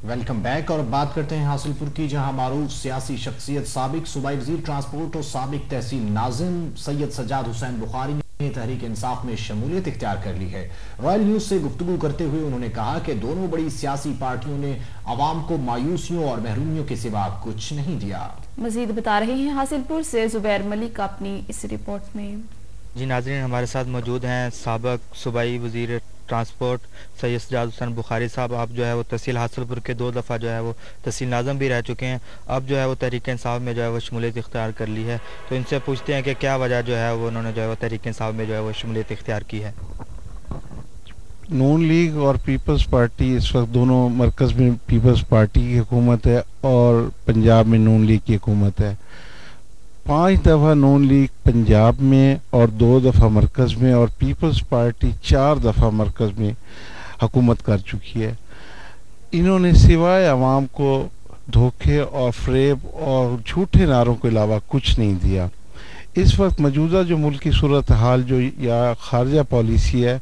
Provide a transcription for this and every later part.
Welcome back اور بات کرتے ہیں حاصل پور کی، جہاں معروف سیاسی شخصیت سابق صوبائی وزیر ٹرانسپورٹ اور سابق تحصیل ناظم سید سجاد حسین بخاری نے تحریک انصاف میں شمولیت اختیار کر لی ہے۔ رائل نیوز سے گفتگو کرتے ہوئے انہوں نے کہا کہ دونوں بڑی سیاسی پارٹیوں نے عوام کو مایوسیوں اور محرومیوں کے سوا کچھ نہیں دیا۔ مزید بتا رہے ہیں حاصل پور سے زبیر ملک اپنی اس رپورٹ میں۔ جی ناظرین، ہمارے ساتھ موجود ہیں سابق صوبائی وزیر ٹرانسپورٹ سید سجاد حسین بخاری صاحب۔ آپ جو ہے وہ تحصیل حاصل پور کے 2 دفعہ جو ہے وہ تحصیل ناظم بھی رہ چکے ہیں، اب جو ہے وہ تحریک انصاف میں جو ہے وہ شمولیت اختیار کر لی ہے، تو ان سے پوچھتے ہیں کہ کیا وجہ جو ہے وہ انہوں نے جو ہے وہ تحریک انصاف میں جو ہے وہ شمولیت اختیار کی ہے۔ نون لیگ اور پیپلز پارٹی اس وقت دونوں مرکز میں پیپلز پارٹی کی حکومت ہے اور پنجاب میں نون لیگ کی حکومت ہے۔ 5 دفعہ نون لیگ پنجاب میں اور 2 دفعہ مرکز میں، اور پیپلز پارٹی 4 دفعہ مرکز میں حکومت کر چکی ہے۔ انہوں نے سوائے عوام کو دھوکے اور فریب اور جھوٹے نعروں کے علاوہ کچھ نہیں دیا۔ اس وقت موجودہ جو ملکی صورتحال جو یا خارجہ پالیسی ہے،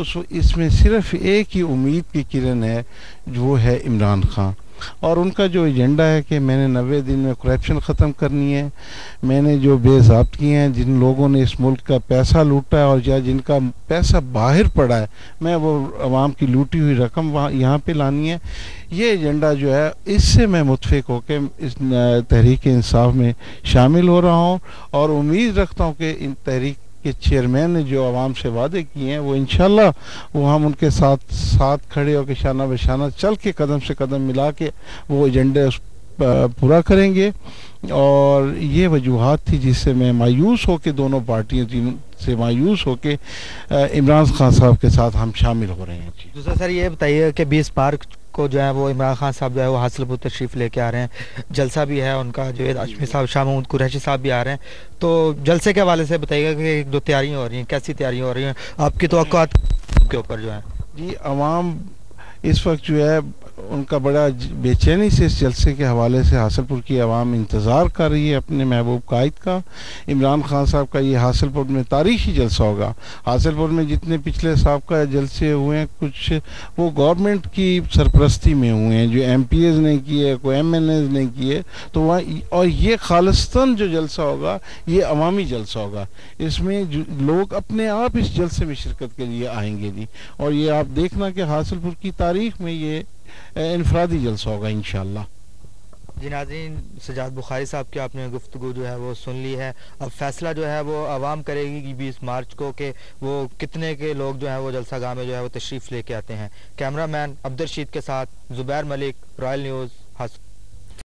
اس میں صرف ایک ہی امید کی کرن ہے، وہ ہے عمران خان، اور ان کا جو ایجنڈا ہے کہ میں نے 90 دن میں کرپشن ختم کرنی ہے، میں نے جو بے ضابطگی ہیں، جن لوگوں نے اس ملک کا پیسہ لوٹا ہے اور یا جن کا پیسہ باہر پڑا ہے، میں وہ عوام کی لوٹی ہوئی رقم یہاں پہ لانی ہے۔ یہ ایجنڈا جو ہے، اس سے میں متفق ہو کے اس تحریک انصاف میں شامل ہو رہا ہوں، اور امید رکھتا ہوں کہ ان تحریک کے چیئرمین نے جو عوام سے وعدے کیے ہیں وہ انشاءاللہ وہ ہم ان کے ساتھ کھڑے ہو کے شانہ بشانہ چل کے قدم سے قدم ملا کے وہ ایجنڈے پورا کریں گے۔ اور یہ وجوہات تھی جس سے میں مایوس ہو کے دونوں پارٹیوں سے مایوس ہو کے عمران خان صاحب کے ساتھ ہم شامل ہو رہے ہیں۔ دوسرا سر یہ بتائیے کہ 20 مارچ کو جو ہے وہ عمران خان صاحب جو ہے وہ حاصل پور تشریف لے کے آ رہے ہیں، جلسہ بھی ہے ان کا، جو ہاشمی صاحب شاہ محمود قریشی صاحب بھی آ رہے ہیں، تو جلسے کے حوالے سے بتائیے گا کہ 1-2 تیاریاں ہو رہی ہیں، کیسی تیاریاں ہو رہی ہیں آپ کی توقعات کے اوپر جو ہے؟ جی، عوام اس وقت جو ہے ان کا بڑا بے چینی سے اس جلسے کے حوالے سے حاصل پور کی عوام انتظار کر رہی ہے اپنے محبوب قائد کا، عمران خان صاحب کا۔ یہ حاصل پور میں تاریخی جلسہ ہوگا۔ حاصل پور میں جتنے پچھلے سابقہ جلسے ہوئے ہیں، کچھ وہ گورنمنٹ کی سرپرستی میں ہوئے ہیں، جو ایم پی ایز نے کیے، کوئی ایم این ایز نے کیے، تو وہاں اور یہ خالصتاً جو جلسہ ہوگا یہ عوامی جلسہ ہوگا۔ اس میں لوگ اپنے آپ اس جلسے میں شرکت کے لیے آئیں گے جی، اور یہ آپ دیکھنا کہ حاصل پور کی تاریخ میں یہ انفرادی جلسہ ہوگا انشاءاللہ۔ جی ناظرین، سجاد بخاری صاحب کی آپ نے گفتگو جو ہے وہ سن لی ہے، اب فیصلہ جو ہے وہ عوام کرے گی 20 مارچ کو کہ وہ کتنے کے لوگ جو ہیں وہ جلسہ گاہ میں جو ہے وہ تشریف لے کے آتے ہیں۔ کیمرہ مین عبدالرشید کے ساتھ زبیر ملک، رائل نیوز، حاصل۔